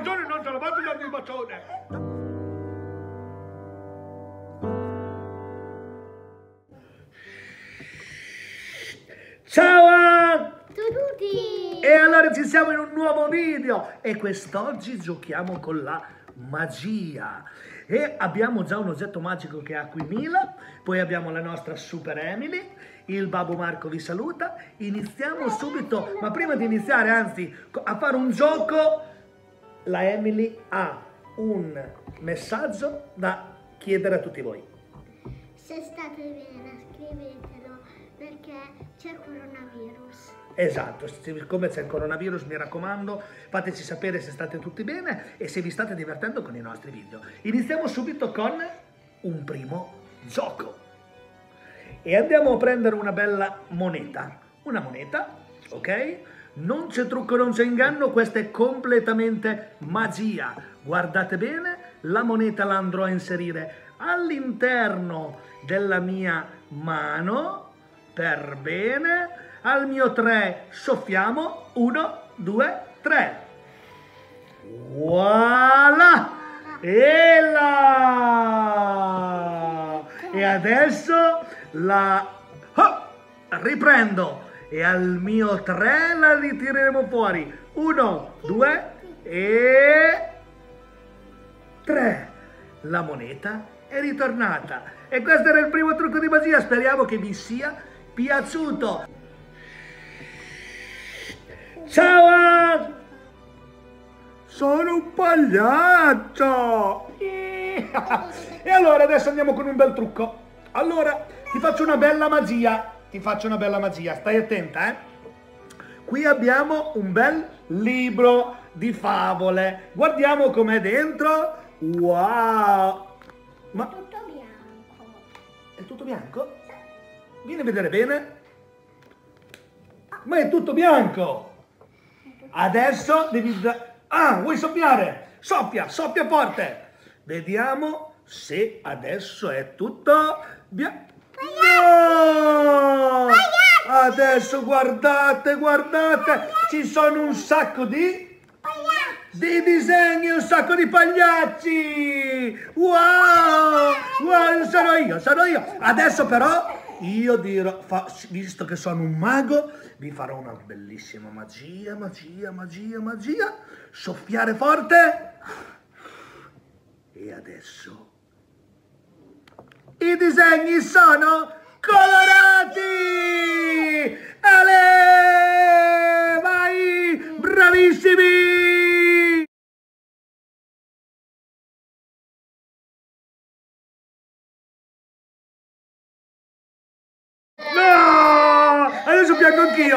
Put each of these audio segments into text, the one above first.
bacione, non ce la faccio darti il bacione. Ciao a tutti! E allora ci siamo in un nuovo video e quest'oggi giochiamo con la magia e abbiamo già un oggetto magico che ha qui Mila, poi abbiamo la nostra Super Emily, il Babbo Marco vi saluta, iniziamo subito, ma prima di iniziare anzi a fare un gioco, la Emily ha un messaggio da chiedere a tutti voi. Se state bene scrivetelo perché c'è coronavirus. Esatto, siccome c'è il coronavirus mi raccomando fateci sapere se state tutti bene e se vi state divertendo con i nostri video. Iniziamo subito con un primo gioco e andiamo a prendere una bella moneta, ok? Non c'è trucco, non c'è inganno, questa è completamente magia. Guardate bene, la moneta la andrò a inserire all'interno della mia mano, per bene. Al mio 3 soffiamo, 1, 2, 3. Voilà! E là! E adesso la riprendo e al mio 3 la ritireremo fuori. 1, 2 e 3. La moneta è ritornata. E questo era il primo trucco di magia. Speriamo che vi sia piaciuto. Ciao! Sono un pagliaccio! E allora adesso andiamo con un bel trucco. Allora ti faccio una bella magia. Stai attenta, eh? Qui abbiamo un bel libro di favole. Guardiamo com'è dentro. Wow! Ma È tutto bianco. è tutto bianco? Vieni a vedere bene. Ma è tutto bianco! Adesso devi... vuoi soffiare? Soffia forte! Vediamo se adesso è tutto bianco. No! Adesso guardate, ci sono un sacco di disegni, un sacco di pagliacci! Wow! Sono io! Adesso però io dirò, visto che sono un mago, vi farò una bellissima magia. Soffiare forte. E adesso i disegni sono colorati! Ale! Vai! Bravissimi! No! Adesso piango anch'io!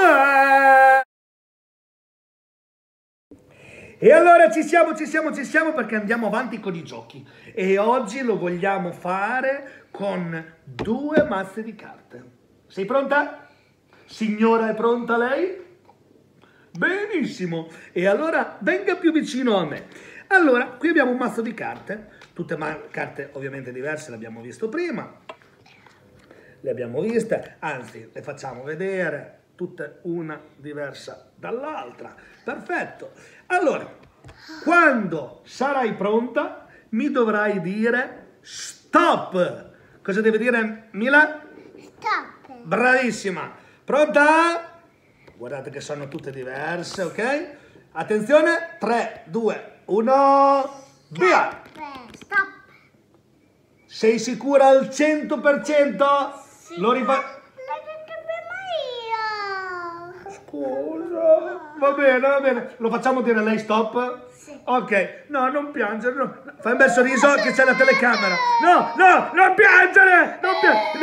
E allora ci siamo perché andiamo avanti con i giochi. E oggi lo vogliamo fare con 2 mazze di carte. Sei pronta? Signora, è pronta lei? Benissimo. E allora venga più vicino a me. Allora, qui abbiamo un mazzo di carte. Tutte carte ovviamente diverse, l'abbiamo visto prima. Le abbiamo viste, anzi le facciamo vedere, tutte una diversa dall'altra. Perfetto. Allora, quando sarai pronta mi dovrai dire stop. Cosa deve dire Mila? Stop. Bravissima. Pronta? Guardate che sono tutte diverse, ok? Attenzione, 3, 2, 1, via! Stop. Sei sicura al 100%? Sì. Lo rifai? L'hai detto prima io. Scusa, va bene, lo facciamo dire a lei stop? Sì. Ok, no, non piangere, no. Fai un bel sorriso che c'è la telecamera. No, non piangere, no,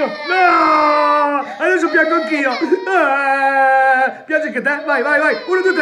adesso piango anch'io. Piangi anche te, vai, 1, 2,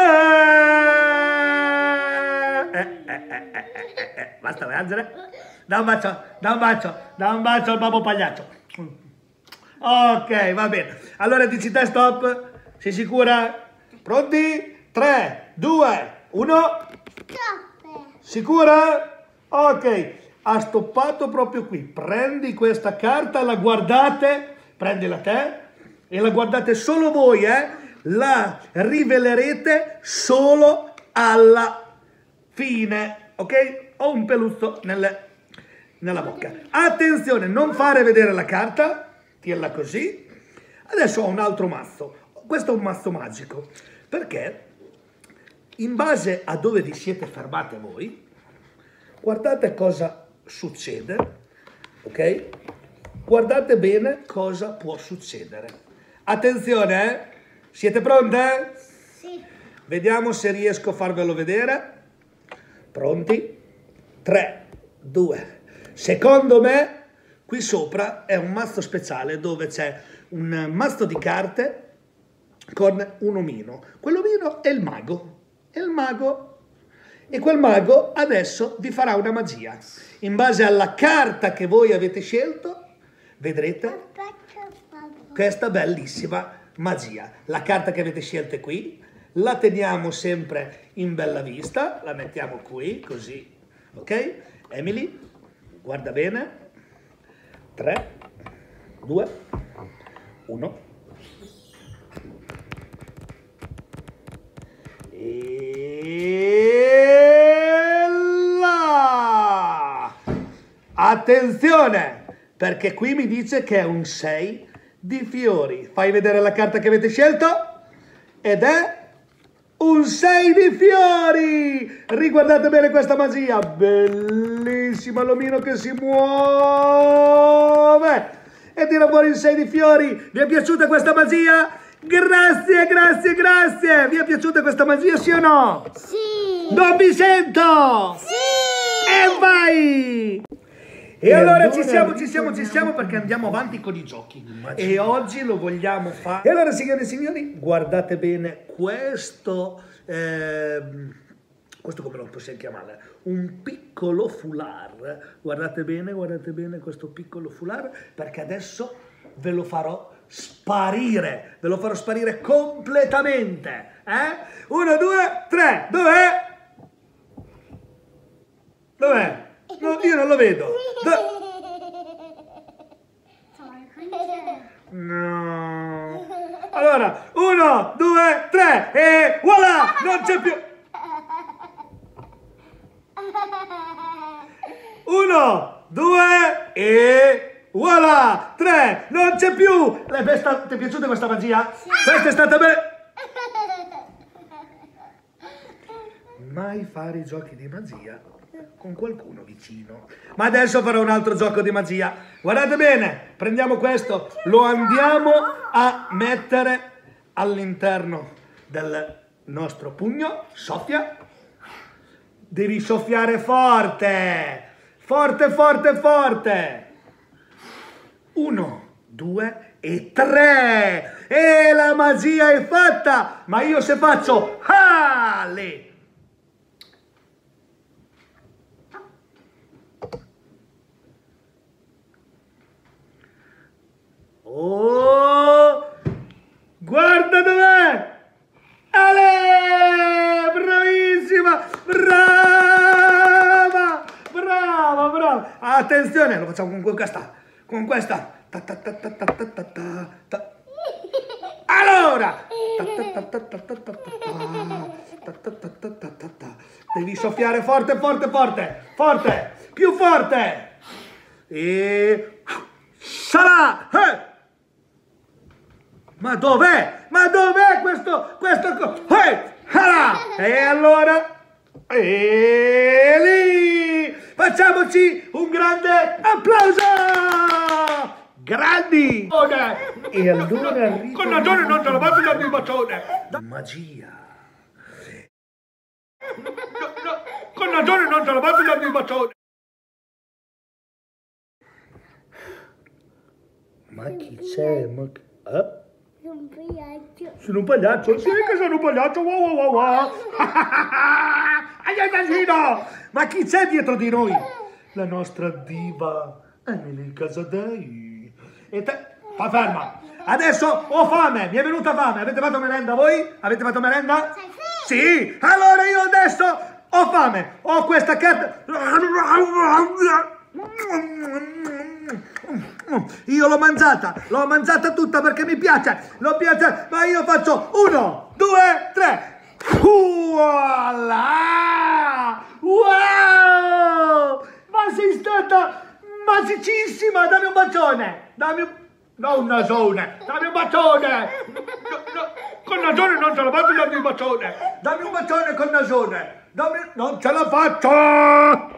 3. Basta piangere. Da un bacio al babbo pagliaccio. Ok, va bene. Allora dici te stop? Sei sicura? Pronti? 3, 2, 1. Stop. Sicura? Ok, ha stoppato proprio qui. Prendi questa carta, la guardate, prendila te e la guardate solo voi, La rivelerete solo alla fine, ok? Ho un peluzzo nella bocca. Attenzione, non fare vedere la carta, tienila così. Adesso ho un altro mazzo. Questo è un mazzo magico, perché in base a dove vi siete fermate voi, guardate cosa succede, ok? Guardate bene cosa può succedere. Attenzione, eh? Siete pronte? Sì. Vediamo se riesco a farvelo vedere. Pronti? 3, 2. Secondo me, qui sopra è un mazzo speciale dove c'è un mazzo di carte con un omino. Quell'omino è il mago. È il mago. E quel mago adesso vi farà una magia. In base alla carta che voi avete scelto, vedrete questa bellissima magia. La carta che avete scelto è qui. La teniamo sempre in bella vista. La mettiamo qui, così. Ok? Emily, guarda bene. 3, 2, 1. E là! Attenzione, perché qui mi dice che è un 6 di fiori. Fai vedere la carta che avete scelto ed è un 6 di fiori. Riguardate bene questa magia, bellissima, l'omino che si muove e tira fuori il 6 di fiori. Vi è piaciuta questa magia? Grazie, grazie, grazie! Vi è piaciuta questa magia, sì o no? Sì! Non vi sento! Sì! E vai! E allora ci siamo perché andiamo avanti con i giochi. E oggi lo vogliamo fare. E allora, signore e signori, guardate bene questo come lo possiamo chiamare? Un piccolo foulard. Guardate bene questo piccolo foulard, perché adesso ve lo farò sparire, ve lo farò sparire completamente. 1, 2, 3, dov'è? Dov'è? No, io non lo vedo. No. Allora, 1, 2, 3 e voilà! Non c'è più. 1, 2 e voilà! 3, non c'è più! Ti è piaciuta questa magia? Sì. Questa è stata mai fare i giochi di magia con qualcuno vicino. Ma adesso farò un altro gioco di magia. Guardate bene, prendiamo questo, lo andiamo a mettere all'interno del nostro pugno. Soffia. Devi soffiare forte. Forte, forte, forte. 1, 2 e 3. E la magia è fatta. Ma io se faccio Ale. Oh, guarda dov'è! Ale! Bravissima! Brava! Brava, brava! Attenzione, lo facciamo con questa. Con questa. Ta, ta, ta, ta, ta, ta, ta, ta. Allora! Devi soffiare forte, forte, forte! Forte! Più forte! E... sarà! Ma dov'è? Ma dov'è questo? E allora? E lì! Facciamoci un grande applauso! Grandi! E allora con ragione non te lo mando da un bacione! Magia! Con ragione non te lo mando da un bacione! Ma chi c'è? Un pagliaccio. Sono un pagliaccio? Sì che sono un pagliaccio! Wow wow wow wow! Ma chi c'è dietro di noi? La nostra diva Emily Casadei. E te? Fa ferma! Adesso ho fame! Mi è venuta fame! Avete fatto merenda voi? Avete fatto merenda? Sì! Allora io adesso ho fame! Ho questa carta! Io l'ho mangiata tutta perché mi piace, ma io faccio 1, 2, 3, voilà! basicissima, dammi un bacione, dammi un... No, un nasone, dammi un bacione! Col nasone non ce la faccio darmi un bacione! Dammi un bacione col nasone! Non ce la faccio!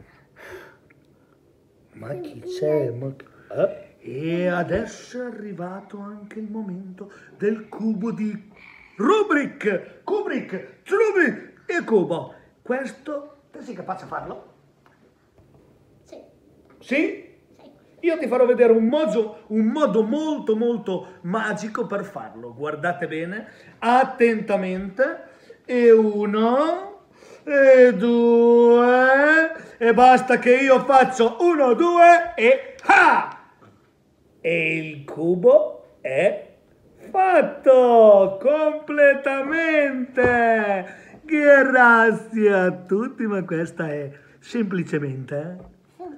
Ma chi c'è? E adesso è arrivato anche il momento del cubo di Kubrick e cubo. Questo, te sei capace a farlo? Sì. Sì? Io ti farò vedere un modo molto molto magico per farlo. Guardate bene, attentamente. E 1, e 2, e basta che io faccio 1, 2 e ha! E il cubo è fatto completamente. Grazie a tutti, ma questa è semplicemente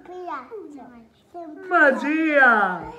magia!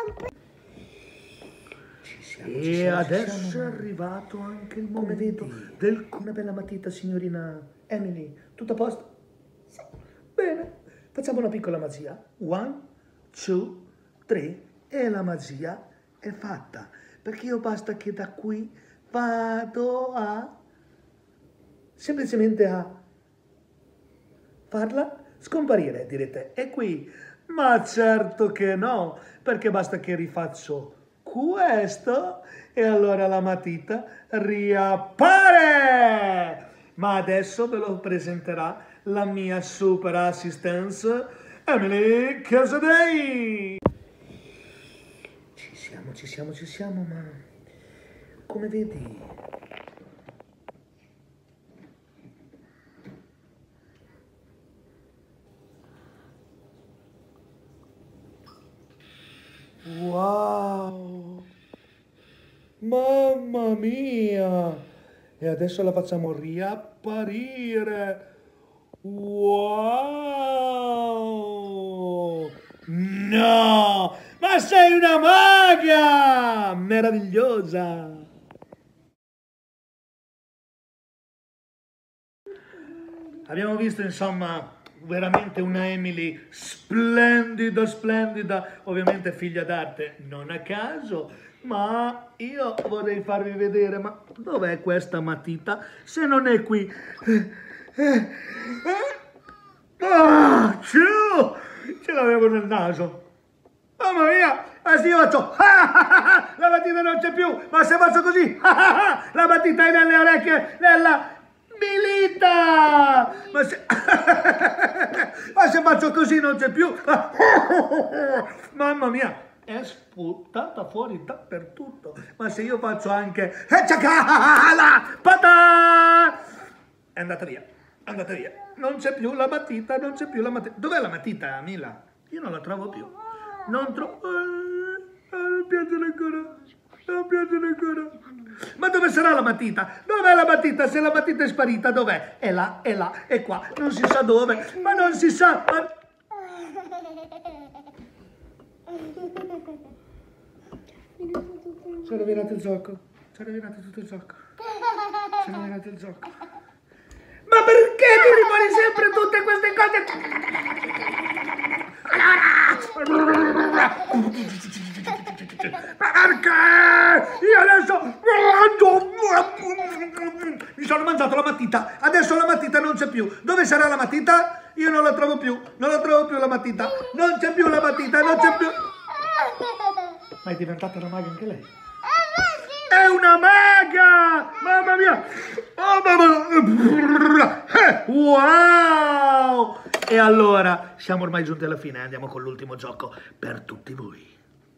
E adesso è arrivato anche il momento del... Una bella matita, signorina Emily. Tutto a posto? Sì. Bene, facciamo una piccola magia. 1, 2, 3 e la magia è fatta. Perché io basta che da qui vado a... semplicemente a farla scomparire. Direte, è qui. Ma certo che no, perché basta che rifaccio questo e allora la matita riappare. Ma adesso ve lo presenterà la mia super assistance Emily Casadei. Ci siamo, ma come vedi... Wow! Mamma mia! E adesso la facciamo riapparire. Wow! No! Ma sei una maga! Meravigliosa! Abbiamo visto, insomma, veramente una Emily splendida, ovviamente figlia d'arte, non a caso, ma io vorrei farvi vedere, ma dov'è questa matita se non è qui? Ah, ce l'avevo nel naso. Mamma mia, ma se io faccio la matita non c'è più, ma se faccio così la matita è nelle orecchie della Milita! Ma se faccio così non c'è più. Mamma mia, è sputata fuori dappertutto. Ma se io faccio anche è andata via. Non c'è più la matita, Dov'è la matita, Mila? Io non la trovo più. Non piacciono ancora. Ma dove sarà la matita? Dov'è la matita? Se la matita è sparita, dov'è? È là, è qua, non si sa dove, ma non si sa. Si è rovinato il gioco. Ma perché ti riponi sempre tutte queste cose? Perché? Io adesso mi sono mangiato la matita, adesso la matita non c'è più. Dove sarà la matita? Io non la trovo più la matita. Non c'è più la matita, non c'è più. Ma è diventata una maga anche lei? È una maga! Mamma mia! Oh, mamma! Wow! E allora, siamo ormai giunti alla fine, andiamo con l'ultimo gioco per tutti voi.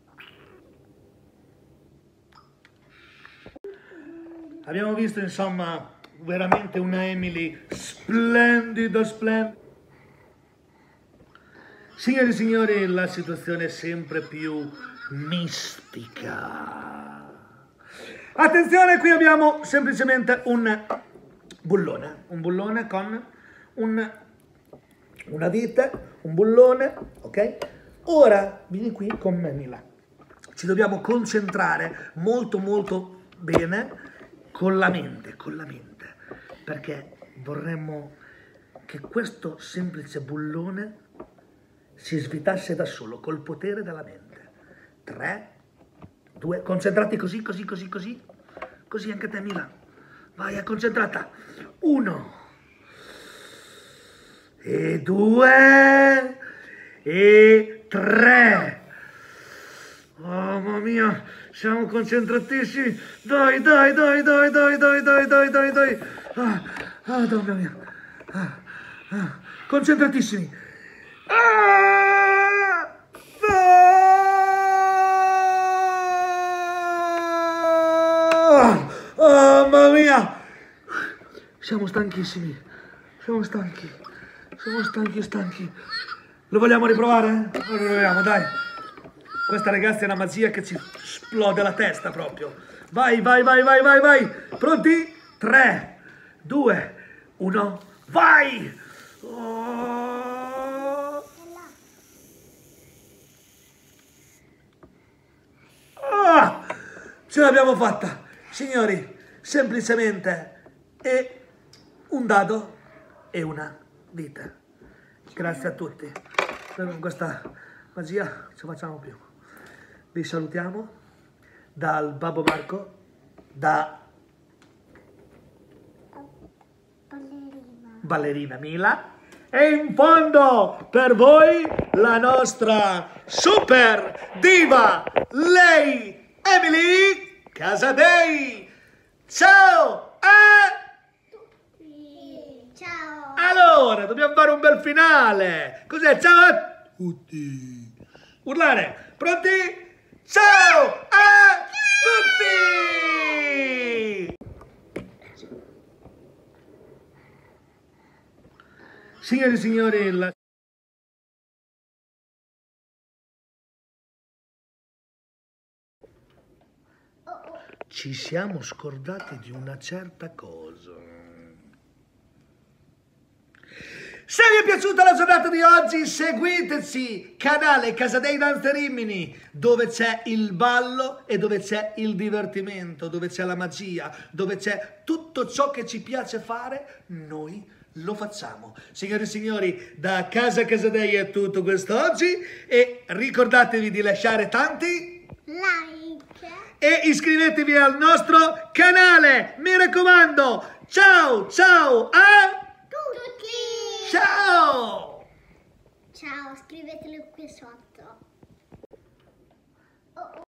Abbiamo visto, insomma, veramente una Emily splendida. Signore e signori, la situazione è sempre più mistica. Attenzione, qui abbiamo semplicemente un bullone con una vite, un bullone, ok? Ora vieni qui con me, Mila. Ci dobbiamo concentrare molto bene con la mente, perché vorremmo che questo semplice bullone si svitasse da solo col potere della mente. 3, 2, concentrati così, così, così, così. Così anche te, Mila. Vai, è concentrata. 1, e 2, e 3. Oh, mamma mia, siamo concentratissimi. Dai, dai, dai, dai, dai, dai, dai, dai, dai, dai. Donna mia. Concentratissimi. Mamma mia. Siamo stanchissimi. Siamo stanchi. Siamo stanchi. Lo vogliamo riprovare? Lo proviamo, dai. Questa, ragazzi, è una magia che ci esplode la testa proprio. Vai, vai, vai, vai, vai, vai. Pronti? 3, 2, 1, vai! Ce l'abbiamo fatta, signori. Semplicemente è un dado e una vita. Grazie a tutti. Noi con questa magia ci facciamo più. Vi salutiamo dal Babbo Marco, da Ballerina Mila, e in fondo per voi la nostra super diva, lei, Emily Casadei. Ciao a tutti. Ciao. Allora, dobbiamo fare un bel finale. Cos'è? Ciao a tutti. Urlare. Pronti? Ciao a tutti! Signore e signori, ci siamo scordati di una certa cosa. Se vi è piaciuta la giornata di oggi, seguiteci, canale Casadei Dance Rimini, dove c'è il ballo e dove c'è il divertimento, dove c'è la magia, dove c'è tutto ciò che ci piace fare, noi lo facciamo. Signore e signori, da Casa Casadei è tutto quest'oggi e ricordatevi di lasciare tanti like e iscrivetevi al nostro canale. Mi raccomando, ciao, ciao a tutti. ciao! Ciao, scrivetelo qui sotto.